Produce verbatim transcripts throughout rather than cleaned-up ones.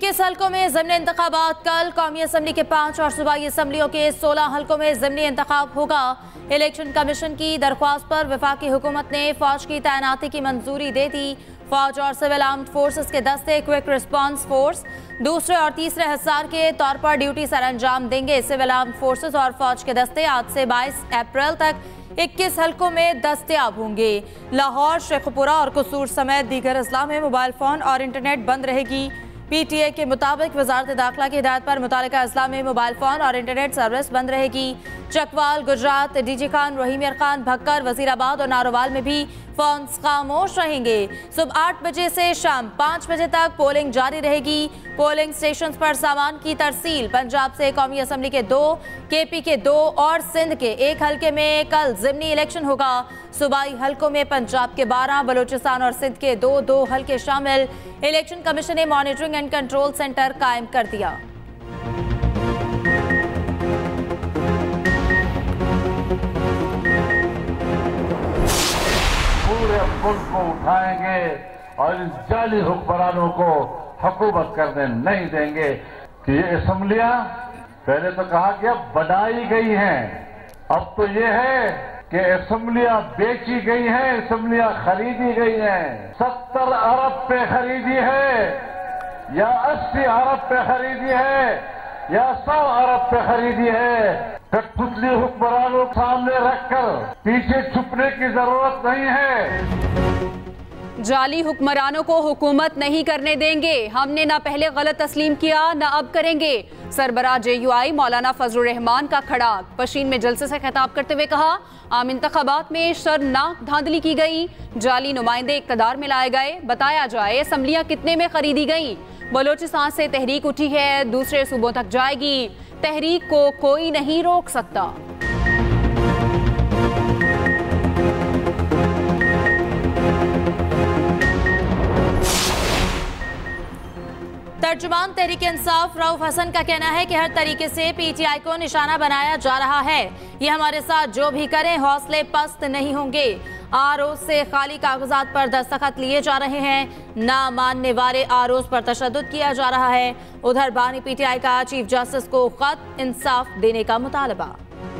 इक्कीस हल्कों में ज़िमनी इंतखाबात कल। कौमी असम्बली के पाँच और सूबाई असम्बलियों के सोलह हल्कों में ज़िमनी इंतखाब होगा। इलेक्शन कमीशन की दरख्वास्त पर वफाकी हुकूमत ने फौज की तैनाती की मंजूरी दे दी। फौज और सिविल आर्म्ड फोर्सेस के दस्ते क्विक रिस्पांस फोर्स दूसरे और तीसरे हिस्सार के तौर पर ड्यूटी सर अंजाम देंगे। सिविल आर्म्ड फोर्सेस और फौज के दस्ते आज से बाईस अप्रैल तक इक्कीस हल्कों में दस्तयाब होंगे। लाहौर, शेखपुरा और कसूर समेत दीगर अजला में मोबाइल फोन और इंटरनेट बंद रहेगी। पीटीए के मुताबिक वजारत दाखिला की हिदायत पर मुतालिका अजला में मोबाइल फोन और इंटरनेट सर्विस बंद रहेगी। चकवाल, गुजरात, डीजी खान, रहीमियर खान, भक्कर, वजीराबाद और नारोवाल में भी फोन खामोश रहेंगे। सुबह आठ बजे से शाम पाँच बजे तक पोलिंग जारी रहेगी। पोलिंग स्टेशन पर सामान की तरसील। पंजाब से कौमी असम्बली के दो, केपी के दो और सिंध के एक हल्के में कल ज़िमनी इलेक्शन होगा। सूबाई हल्कों में पंजाब के बारह, बलूचिस्तान और सिंध के दो दो हल्के शामिल। इलेक्शन कमीशन ने मॉनिटरिंग एंड कंट्रोल सेंटर कायम कर दिया। पूरे मुल्क को उठाएंगे और इन जाली हुक्मरानों को हुकूमत करने नहीं देंगे कि ये असम्बलियां पहले तो कहा कि अब बनाई गई हैं, अब तो ये है कि असम्बलियां बेची गई हैं, असम्बलियां खरीदी गई हैं। सत्तर अरब पे खरीदी है या अस्सी अरब पे खरीदी है या सौ अरब पे खरीदी है। कठपुतली हुक्मरानों को सामने रखकर पीछे छुपने की जरूरत नहीं है। जाली हुक्मरानों को हुकूमत नहीं करने देंगे। हमने ना पहले गलत तस्लीम किया ना अब करेंगे। सरबराह जे यू आई मौलाना फजलुर रहमान का खड़ाक। पशीन में जलसे से खिताब करते हुए कहा, आम इंतखाबात में शर्मनाक धांधली की गई, जाली नुमाइंदे इक़्तिदार में लाए गए। बताया जाए असम्बलियां कितने में खरीदी गई। बलोचिस्तान से तहरीक उठी है, दूसरे सूबों तक जाएगी। तहरीक को कोई नहीं रोक सकता। तर्जुमान तहरीक इंसाफ रऊफ हसन का कहना है कि हर तरीके से पीटीआई को निशाना बनाया जा रहा है। ये हमारे साथ जो भी करें हौसले पस्त नहीं होंगे। आरोज से खाली कागजात पर दस्तखत लिए जा रहे हैं। ना मानने वाले आरोज पर तशद्दुद किया जा रहा है। उधर बानी पीटीआई का चीफ जस्टिस को खत इंसाफ देने का मुतालबा।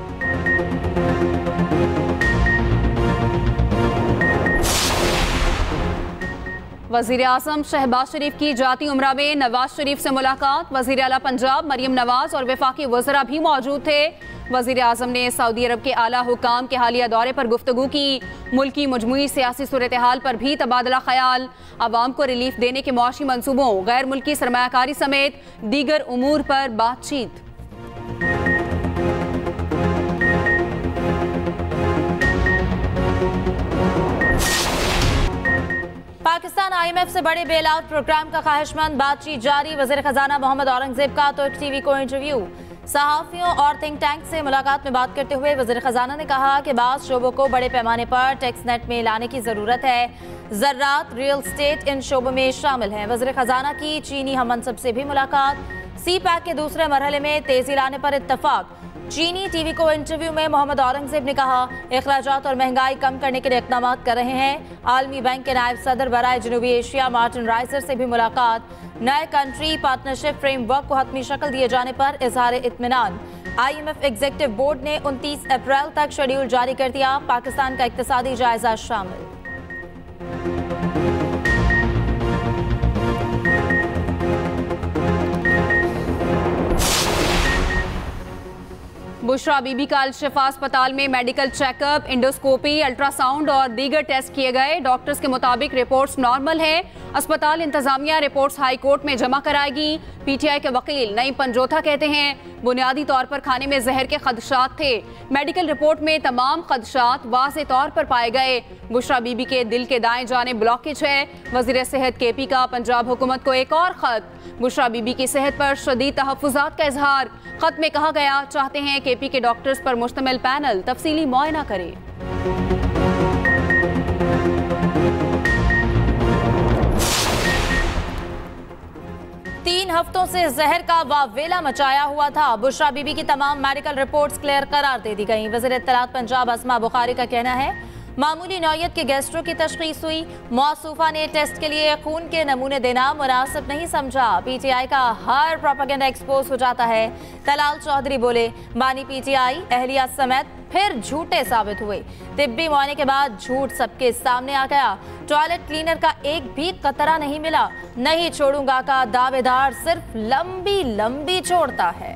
वजीर आजम शहबाज शरीफ की जाती उम्रा में नवाज शरीफ से मुलाकात। वजीर आला पंजाब मरियम नवाज और वफाकी वज़रा भी मौजूद थे। वजीर आजम ने सऊदी अरब के आला हुकाम के हालिया दौरे पर गुफ्तगू की। मुल्की मजमूई सियासी सूरत हाल पर भी तबादला ख्याल। अवाम को रिलीफ देने के मुआशी मनसूबों, गैर मुल्की सरमायाकारी समेत दीगर उमूर पर बातचीत। पाकिस्तान आईएमएफ से बड़े बेल आउट प्रोग्राम का ख्वाहिशमंद। बातचीत जारी। वज़ीर खजाना मोहम्मद औरंगजेब का तुर्क टीवी को इंटरव्यू। सहाफियों और थिंक टैंक से मुलाकात में बात करते हुए वज़ीर खजाना ने कहा कि बाज़ शोबों को बड़े पैमाने पर टैक्स नेट में लाने की ज़रूरत है। ज़राअत, रियल स्टेट इन शोबों में शामिल हैं। वज़ीर खजाना की चीनी हम मनसब से भी मुलाकात। सी पैक के दूसरे मरहले में तेजी लाने पर इत्तफाक। चीनी टीवी को इंटरव्यू में मोहम्मद औरंगजेब ने कहा, अखराजात और महंगाई कम करने के लिए इक़दाम कर रहे हैं। आलमी बैंक के नायब सदर बराए जनूबी एशिया मार्टिन राइजर से भी मुलाकात। नए कंट्री पार्टनरशिप फ्रेमवर्क को हतमी शक्ल दिए जाने पर इजहार इत्मीनान। आईएमएफ एग्जीक्यूटिव बोर्ड ने उनतीस अप्रैल तक शेड्यूल जारी कर दिया। पाकिस्तान का इक्तिसादी जायजा शामिल। बुशरा बीबी का अल-शिफा अस्पताल में मेडिकल चेकअप, इंडोस्कोपी, अल्ट्रासाउंड और दीगर टेस्ट किए गए। डॉक्टर्स के मुताबिक रिपोर्ट्स नॉर्मल है। अस्पताल इंतजामिया रिपोर्ट्स हाई कोर्ट में जमा कराएगी। पीटीआई के वकील नईम पंजोथा कहते हैं, बुनियादी तौर पर खाने में जहर के खदशात थे। मेडिकल रिपोर्ट में तमाम खदशात वाज़े तौर पर पाए गए। बुशरा बीबी के दिल के दाएं जाने ब्लॉकेज है। वज़ीर सेहत केपी का पंजाब हुकूमत को एक और खत। बुशरा बीबी की सेहत पर शदीद तहफ़्फ़ुज़ात का इजहार। खत में कहा गया, चाहते हैं केपी के डॉक्टर्स पर मुश्तमिल पैनल तफसीली मुआयना करे। तीन हफ्तों से जहर का वावेला मचाया हुआ था। बुशरा बीबी की तमाम मेडिकल रिपोर्ट्स क्लियर करार दे दी गई। वज़ीर इत्तलात पंजाब अस्मा बुखारी का कहना है, मामूली नौयत के गैस्ट्रो की तशखीस हुई। मौसूफा ने टेस्ट के लिए खून के नमूने देना मुनासिब नहीं समझा। पीटीआई का हर प्रोपेगेंडा एक्सपोज हो जाता है। तलाल चौधरी बोले, बानी पीटीआई अहलिया समेत फिर झूठे साबित हुए। तिब्बी मुआयने के बाद झूठ सबके सामने आ गया। टॉयलेट क्लीनर का एक भी कतरा नहीं मिला। नहीं छोड़ूंगा का दावेदार सिर्फ लंबी लंबी छोड़ता है।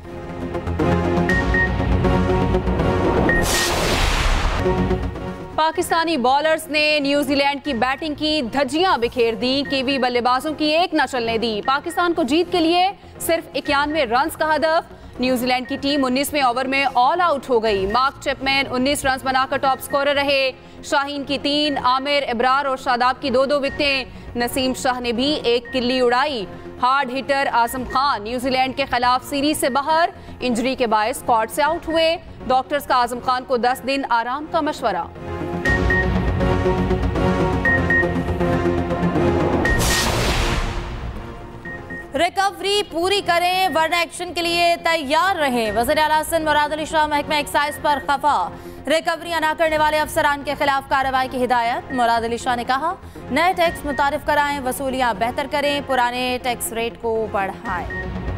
पाकिस्तानी बॉलर्स ने न्यूजीलैंड की बैटिंग की धज्जियां बिखेर दी। कीवी बल्लेबाजों की एक न चलने दी। पाकिस्तान को जीत के लिए सिर्फ इक्यानवे रन का हदफ। न्यूजीलैंड की टीम उन्नीसवें ओवर में ऑल आउट हो गई। मार्क चैपमैन उन्नीस रन बनाकर टॉप स्कोरर रहे। शाहीन की तीन, आमिर, इब्रार और शादाब की दो दो विकेटें। नसीम शाह ने भी एक किल्ली उड़ाई। Hard hitter Azam Khan New Zealand के खिलाफ सीरीज से बाहर, इंजरी के बायस स्क्वाड से आउट हुए। डॉक्टर्स का आजम खान को दस दिन आराम का मशवरा। रिकवरी पूरी करें वरना एक्शन के लिए तैयार रहें। वज़ीर आला सिंध मुराद अली शाह महकमा एक्साइज पर खफा। रिकवरी न करने वाले अफसरान के खिलाफ कार्रवाई की हिदायत। मुराद अली शाह ने कहा, नए टैक्स मुतारिफ कराएं, वसूलियां बेहतर करें, पुराने टैक्स रेट को बढ़ाएं।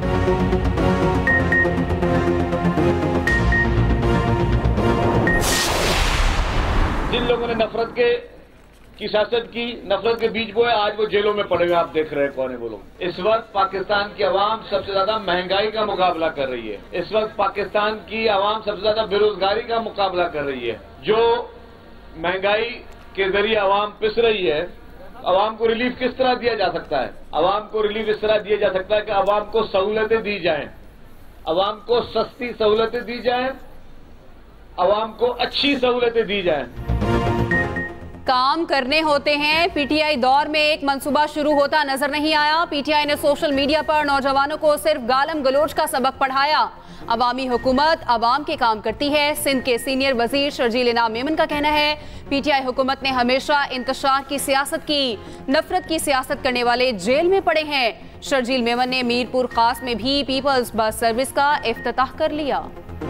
जिन लोगों ने नफरत के की सियासत की, नफरत के बीज बोए, आज वो जेलों में पड़े हुए आप देख रहे हैं कौन है वो लोग। इस वक्त पाकिस्तान की आवाम सबसे ज्यादा महंगाई का मुकाबला कर रही है। इस वक्त पाकिस्तान की आवाम सबसे ज्यादा बेरोजगारी का मुकाबला कर रही है। जो महंगाई के जरिए आवाम पिस रही है, आवाम को रिलीफ किस तरह दिया जा सकता है? आवाम को रिलीफ इस तरह दिया जा सकता है कि आवाम को सहूलतें दी जाएं, आवाम को सस्ती सहूलतें दी जाएं, आवाम को अच्छी सहूलतें दी जाएं। काम करने होते हैं। पीटीआई दौर में एक मंसूबा शुरू होता नजर नहीं आया। पीटीआई ने सोशल मीडिया पर नौजवानों को सिर्फ गालम गलोच का सबक पढ़ाया। अवामी हुकूमत अवाम के काम करती है। सिंध के सीनियर वजीर शर्जील इनाम मेमन का कहना है, पीटीआई हुकूमत ने हमेशा इंतशार की सियासत की, नफरत की सियासत करने वाले जेल में पड़े हैं। शर्जील मेमन ने मीरपुर खास में भी पीपल्स बस सर्विस का इफ्तिताह कर लिया।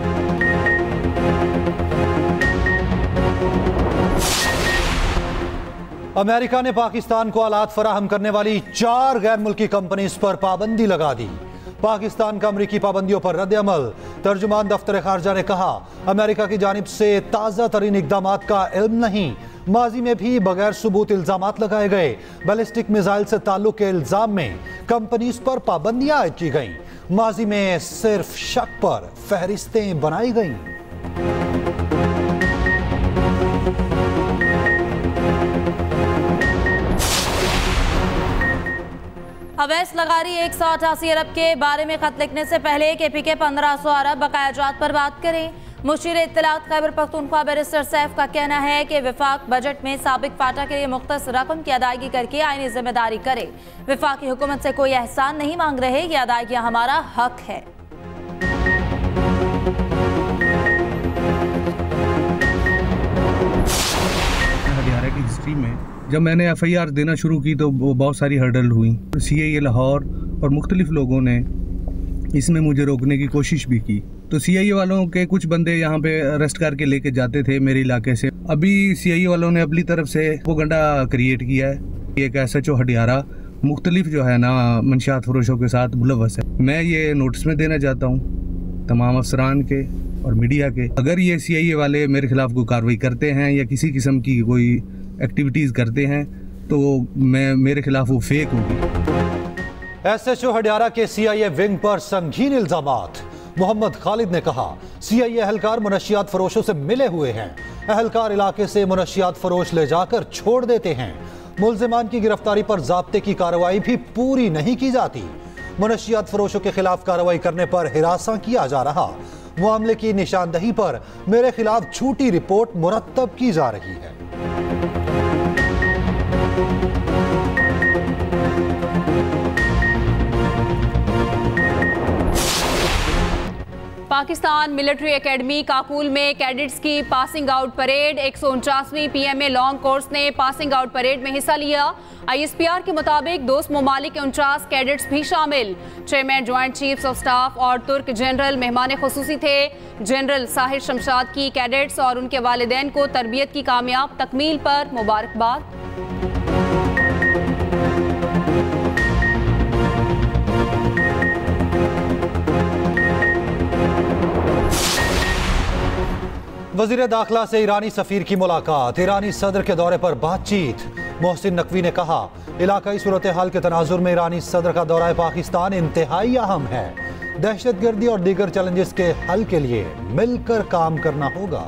अमेरिका ने पाकिस्तान को आलात फराहम करने वाली चार गैर मुल्की कंपनीज पर पाबंदी लगा दी। पाकिस्तान का अमरीकी पाबंदियों पर रद्द अमल। तर्जुमान दफ्तर खारजा ने कहा, अमेरिका की जानिब से ताज़ा तरीन इकदाम का इल्म नहीं। माजी में भी बगैर सबूत इल्जामात लगाए गए। बैलिस्टिक मिसाइल से ताल्लुक के इल्जाम में कंपनीज पर पाबंदियां आयद की गईं। माजी में सिर्फ शक पर फहरिस्तें बनाई गईं। अवैस लगारी एक सौ अठासी अरब के बारे में खत लिखने से पहले के पी के पंद्रह सौ अरब बकायाजात पर बात करें। मुशीर इत्तलात खैबर पख्तूनख्वा बैरिस्टर सैफ का कहना है कि विफाक बजट में साबिक फाटा के लिए मुख्तस रकम की अदायगी करके आईनी जिम्मेदारी करे। विफाकी हुकूमत से कोई एहसान नहीं मांग रहे, ये अदायगी हमारा हक है। हरियाणा की हिस्ट्री में जब मैंने एफ आई आर देना शुरू की तो बहुत सारी हर्डल हुई। सी आई ए लाहौर और मुख्तलिफ लोगों ने इसमें मुझे रोकने की कोशिश भी की। तो सी आई ए वालों के कुछ बंदे यहाँ पे अरेस्ट करके लेके जाते थे मेरे इलाके से। अभी सी आई ए वालों ने अपनी तरफ से प्रोपेगेंडा क्रिएट किया है। एक एस एच ओ हडियारा मुख्तलिफ जो है ना मंशियात फरोशों के साथ मुलव्वस है। मैं ये नोटिस में देना चाहता हूँ तमाम अफसरान के और मीडिया के, अगर ये सी आई ए वाले मेरे खिलाफ कोई कार्रवाई करते हैं या किसी किस्म की कोई एक्टिविटीज करते हैं तो मैं मेरे खिलाफ वो फेक होगी। एस एच ओ हडियारा के सी आई ए विंग पर संगीन इल्जामात। मोहम्मद खालिद ने कहा, सी आई ए एहलकार मुनशियात फरोशों से मिले हुए हैं। एहलकार इलाके से मुनशियात फरोश ले जाकर छोड़ देते हैं। मुल्जिमान की गिरफ्तारी पर जाब्ते की कार्रवाई भी पूरी नहीं की जाती। मुनशियात फरोशों के खिलाफ कार्रवाई करने पर हिरासा किया जा रहा। मामले की निशानदही पर मेरे खिलाफ झूठी रिपोर्ट मुरतब की जा रही है। पाकिस्तान मिलिट्री एकेडमी काकुल में कैडेट्स की पासिंग आउट परेड। एक सौ उनचासवीं पीएमए लॉन्ग कोर्स ने पासिंग आउट परेड में हिस्सा लिया। आईएसपीआर के मुताबिक दोस्त ममालिक के उनचास कैडेट्स भी शामिल। Chairman joint chiefs of staff और तुर्क जनरल मेहमान खुसूसी थे। जनरल साहिर शमशाद की कैडेट्स और उनके वालिदैन को तरबियत की कामयाब तकमील पर मुबारकबाद। वजीर दाखिला से ईरानी सफीर की मुलाकात। ईरानी सदर के दौरे पर बातचीत। मोहसिन नकवी ने कहा, इलाकाई सूरत हाल के तनाजुर में ईरानी सदर का दौरा पाकिस्तान इंतहाई अहम है। दहशतगर्दी और दीगर चैलेंजेस के हल के लिए मिलकर काम करना होगा।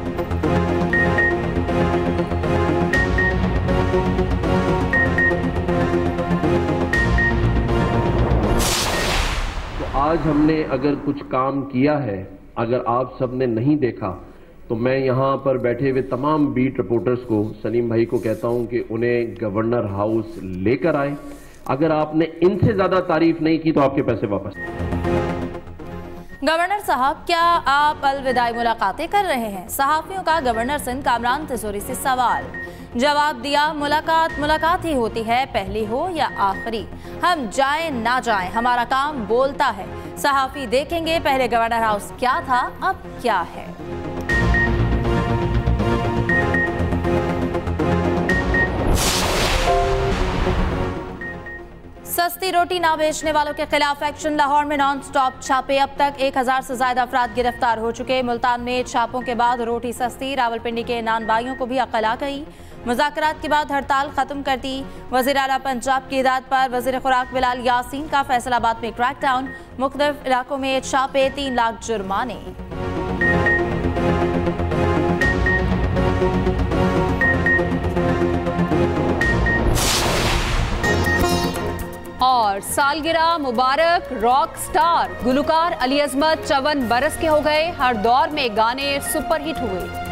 तो आज हमने अगर कुछ काम किया है, अगर आप सब ने नहीं देखा, तो मैं यहाँ पर बैठे हुए तमाम बीट रिपोर्टर्स को, सलीम भाई को कहता हूँ कि उन्हें गवर्नर हाउस लेकर आए। अगर आपने इनसे ज्यादा तारीफ नहीं की तो आपके पैसे वापस। गवर्नर साहब, क्या आप अलविदाई मुलाकातें कर रहे हैं? सहाफियों का गवर्नर सिंध कामरान तिजोरी से सवाल। जवाब दिया, मुलाकात मुलाकात ही होती है, पहली हो या आखिरी। हम जाएं ना जाएं, हमारा काम बोलता है। सहाफी देखेंगे पहले गवर्नर हाउस क्या था, अब क्या है। सस्ती रोटी ना बेचने वालों के खिलाफ एक्शन। लाहौर में नॉन स्टॉप छापे। अब तक एक हजार से ज्यादा अफराद गिरफ्तार हो चुके। मुल्तान में छापों के बाद रोटी सस्ती। रावलपिंडी के नान बाइयों को भी अक्ल आ गई। मुज़ाकरात के बाद हड़ताल खत्म कर दी। वज़ीर आला पंजाब की हिदायत पर वज़ीर खुराक बिलाल यासीन का फैसलाबाद में क्रैकडाउन। मुख्तलिफ इलाकों में छापे, तीन लाख जुर्माने। और सालगिरह मुबारक। रॉक स्टार गुलकार अली अजमत चौवन बरस के हो गए। हर दौर में गाने सुपरहिट हुए।